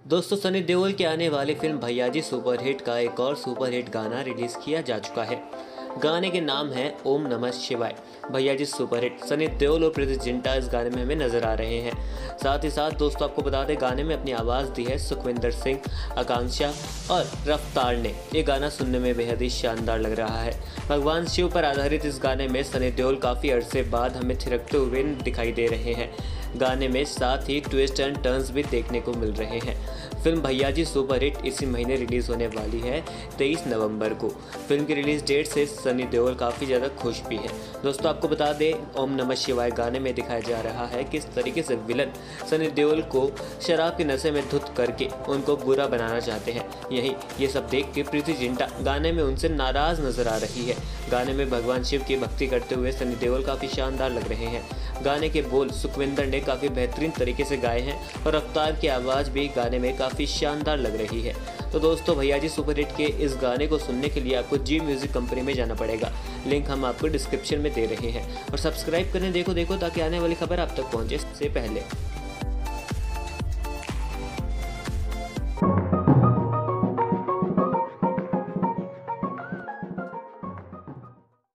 दोस्तों सनी देओल की आने वाली फिल्म भैयाजी सुपरहिट का एक और सुपरहिट गाना रिलीज किया जा चुका है। गाने के नाम है ओम नमः शिवाय। भैयाजी सुपरहिट सनी देओल और प्रीति जिंटा इस गाने में हमें नजर आ रहे हैं। साथ ही साथ दोस्तों आपको बता दें गाने में अपनी आवाज़ दी है सुखविंदर सिंह, आकांक्षा और रफ्तार ने। ये गाना सुनने में बेहद ही शानदार लग रहा है। भगवान शिव पर आधारित इस गाने में सनी देओल काफ़ी अरसे बाद हमें थिरकते हुए दिखाई दे रहे हैं। गाने में साथ ही ट्विस्ट एंड टर्न्स भी देखने को मिल रहे हैं। फिल्म भैयाजी सुपरहिट इसी महीने रिलीज़ होने वाली है 23 नवंबर को। फिल्म की रिलीज़ डेट से सनी देओल काफ़ी ज़्यादा खुश भी है। दोस्तों आपको बता दें ओम नमः शिवाय गाने में दिखाया जा रहा है किस तरीके से विलन सनी देओल को शराब के नशे में धुत करके उनको बुरा बनाना चाहते हैं। यही ये सब देख के प्रीति जिंटा गाने में उनसे नाराज़ नजर आ रही है। गाने में भगवान शिव की भक्ति करते हुए सनी देओल काफ़ी शानदार लग रहे हैं। गाने के बोल सुखविंदर ने काफ़ी बेहतरीन तरीके से गाए हैं और रफ्तार की आवाज़ भी गाने में काफ़ी शानदार लग रही है। तो दोस्तों भैयाजी सुपरहिट के इस गाने को सुनने के लिए आपको जी म्यूज़िक कंपनी में जाना पड़ेगा। लिंक हम आपको डिस्क्रिप्शन में दे रहे हैं और सब्सक्राइब करें देखो ताकि आने वाली खबर आप तक पहुंचे सबसे पहले।